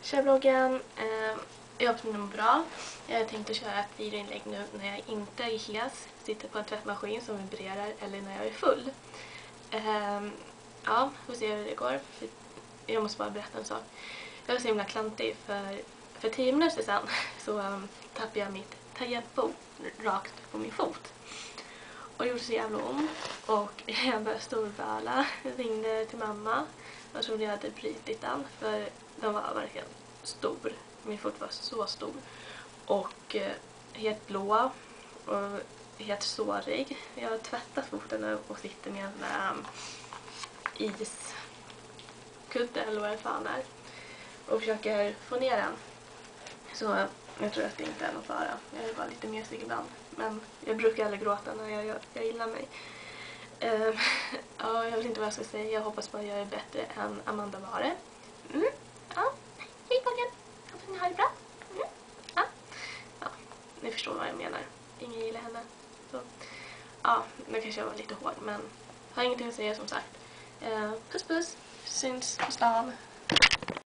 Tja vloggen, jag hoppas ni mår bra. Jag tänkte köra ett videoinlägg nu när jag inte är hes, sitter på en tvättmaskin som vibrerar eller när jag är full. Ja, vi får se hur det går. Jag måste bara berätta en sak. Jag var så himla klantig för 10 minuter sedan så tappade jag mitt tangentbord rakt på min fot. Och det gjorde så jävla ont och jag började storböla, ringde till mamma. Jag trodde jag hade brutit den för den var verkligen stor. Min fot var så stor och helt blå och helt sårig. Jag har tvättat foten nu och sitter med en iskudde eller vad det fan är och försöker få ner den. Så jag tror att det inte är någon fara. Jag är bara lite mesig ibland. Men jag brukar aldrig gråta när jag gillar mig. Ja, jag vet inte vad jag ska säga. Jag hoppas bara jag är bättre än Amanda var det. Ja, hej pojken. Hoppas ni har det bra. Ja, ni förstår vad jag menar. Ingen gillar henne. Så, ja, nu kanske jag var lite hård. Men jag har ingenting att säga som sagt. Puss puss. Syns på stan.